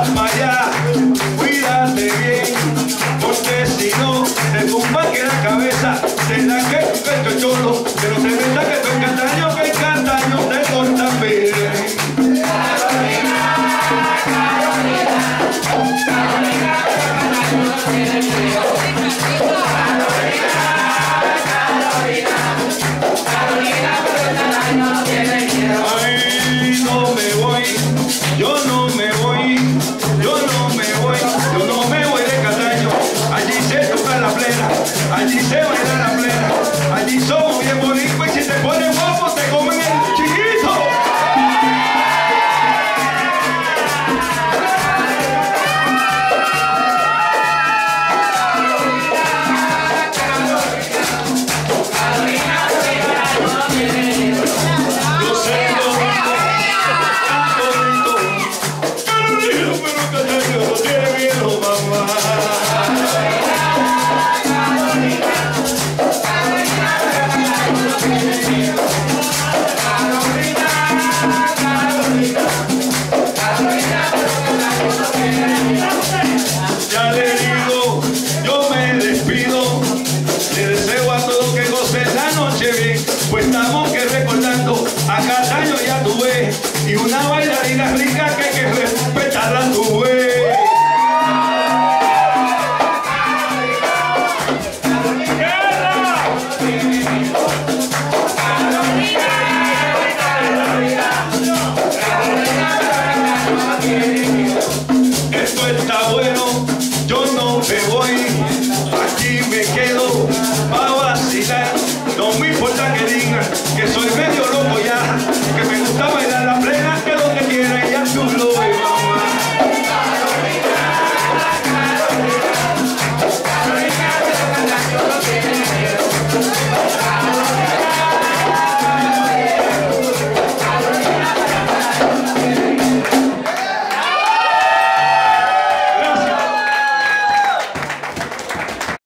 vayas para allá, cuídate bien, porque si no, te tumba que la cabeza, te da que tu cholo, pero te meta que tu que el Cataño te corta bien. Ay, no me voy, yo no me voy, yo no me voy, yo no me voy de Cataño. Allí se toca la plena, allí se baila la plena, allí somos bien bonitos y si te pones guapo te comen el chiquito. Ya le digo